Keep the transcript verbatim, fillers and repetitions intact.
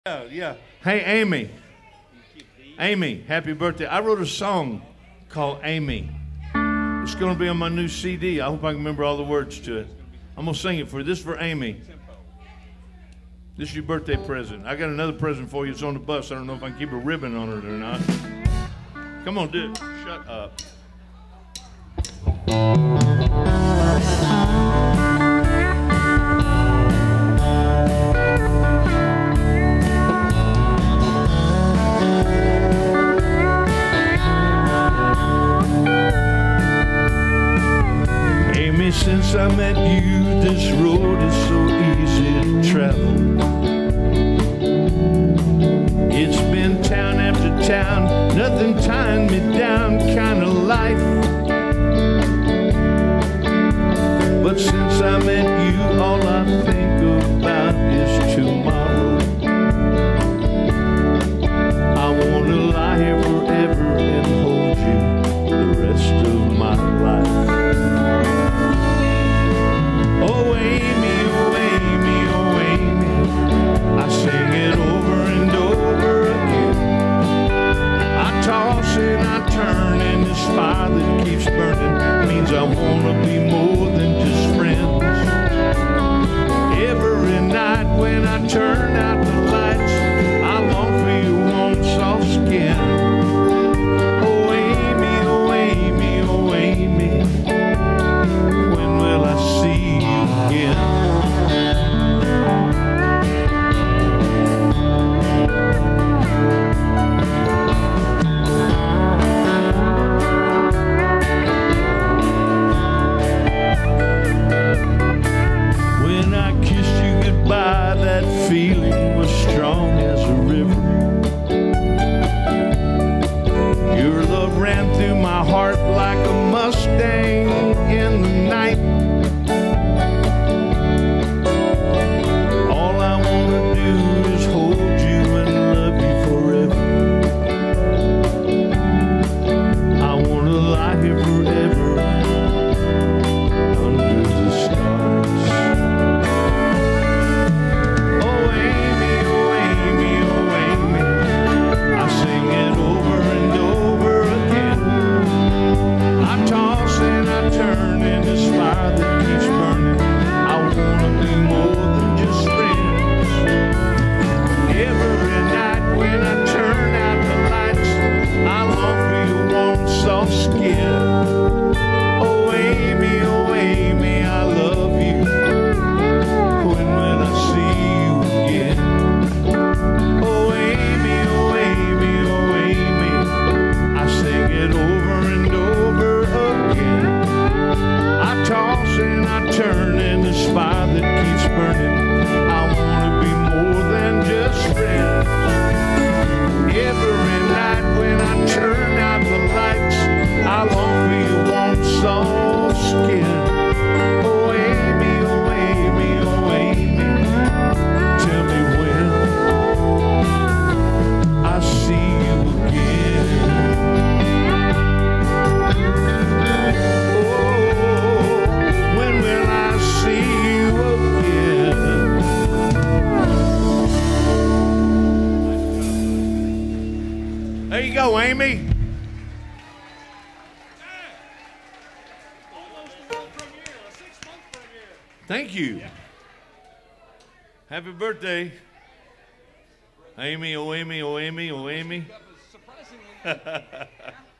Yeah, yeah. Hey, Amy. Amy, happy birthday. I wrote a song called Amy. It's going to be on my new C D. I hope I can remember all the words to it. I'm going to sing it for you. This is for Amy. This is your birthday present. I got another present for you. It's on the bus. I don't know if I can keep a ribbon on it or not. Come on, do it. Shut up. Amy, since I met you, this road is so easy to travel. It's been town after town, nothing tying me down, kind of life. But since I met you, all I think about is tomorrow. I want to lie here forever and hold you the rest of my life. Oh, Amy, oh, Amy, oh, Amy, I sing it over and over again. I toss and I turn, and this fire that keeps burning means I want to be more than just friends. Every night when I turn out the lights, I long for your warm, soft skin. Oh, Amy, oh, Amy, oh, Amy, when will I see you again? When I kissed you goodbye, that feeling was strong as a river. Your love ran through my heart like a Mustang in the night. All I want to do is hold you and love you forever. I want to lie here forever under the stars. Oh, Amy, oh, Amy, oh, Amy, I sing it over and over again. I toss and I turn in this fire that keeps burning. I want to be more than just friends. Every night when I turn out the lights, I long for your warm, soft skin. Oh, Amy, oh, Amy, I love you. When will I see you again? Oh, Amy, oh, Amy, oh, Amy, I sing it over and over again. I toss and I turn in this fire that keeps burning. I want to be more than just friends. Every night when I turn out the lights, I long for your warm, soft skin. Oh, Amy, oh, Amy, oh, Amy, tell me when I see you again. Oh, when will I see you again? There you go, Amy. Thank you. Happy birthday. Amy, oh, Amy, oh, Amy, oh, Amy.